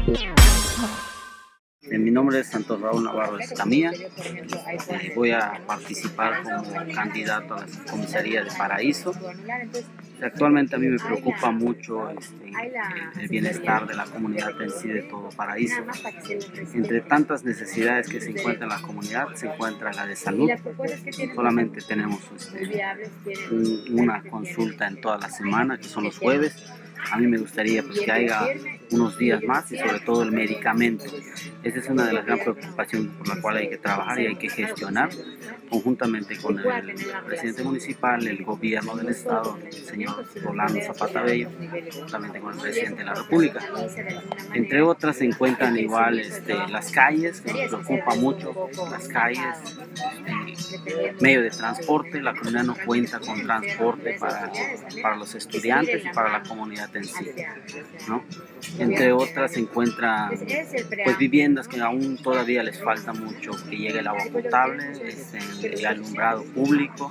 Mi nombre es Santos Raúl Navarro Escamilla. Voy a participar como candidato a la comisaría de Paraíso. Actualmente a mí me preocupa mucho el bienestar de la comunidad en sí, de todo Paraíso. Entre tantas necesidades que se encuentran en la comunidad, se encuentra la de salud. Solamente tenemos una consulta en toda la semana, que son los jueves. A mí me gustaría pues, que haya unos días más y sobre todo el medicamento. Esa es una de las grandes preocupaciones por la cual hay que trabajar y hay que gestionar conjuntamente con el presidente municipal, el gobierno del estado, el señor Rolando Zapata Bello, juntamente con el presidente de la República. Entre otras se encuentran igual las calles, que nos preocupa mucho, las calles, medio de transporte. La comunidad no cuenta con transporte para los estudiantes y para la comunidad en sí, ¿no? Entre otras se encuentran pues, viviendas que aún todavía les falta mucho que llegue el agua potable, el alumbrado público,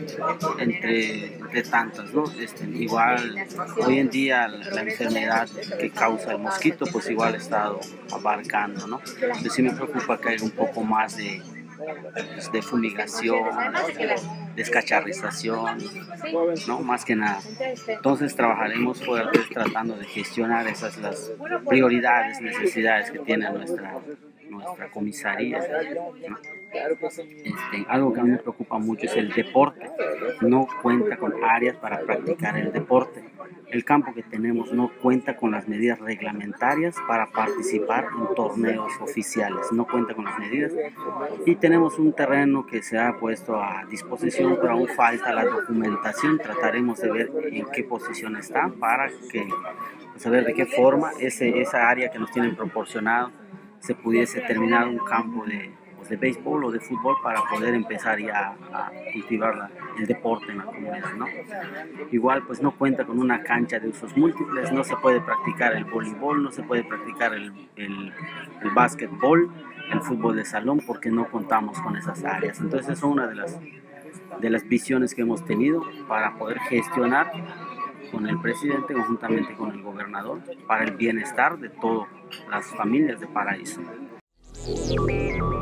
entre tantas, ¿no? Igual hoy en día la enfermedad que causa el mosquito pues igual ha estado abarcando, ¿no? Entonces sí me preocupa que haya un poco más de fumigación, descacharrización, ¿no? Más que nada. Entonces trabajaremos fuertes tratando de gestionar esas las prioridades, necesidades que tiene nuestra comisaría, ¿no? Algo que a mí me preocupa mucho es el deporte. No cuenta con áreas para practicar el deporte. El campo que tenemos no cuenta con las medidas reglamentarias para participar en torneos oficiales. No cuenta con las medidas. Y tenemos un terreno que se ha puesto a disposición, pero aún falta la documentación. Trataremos de ver en qué posición está para saber de qué forma esa área que nos tienen proporcionado se pudiese terminar un campo de béisbol o de fútbol para poder empezar ya a cultivar el deporte en la comunidad, ¿no? Igual pues no cuenta con una cancha de usos múltiples, no se puede practicar el voleibol, no se puede practicar el básquetbol, el fútbol de salón, porque no contamos con esas áreas. Entonces esa es una de las visiones que hemos tenido para poder gestionar con el presidente, conjuntamente con el gobernador, para el bienestar de todas las familias de Paraíso.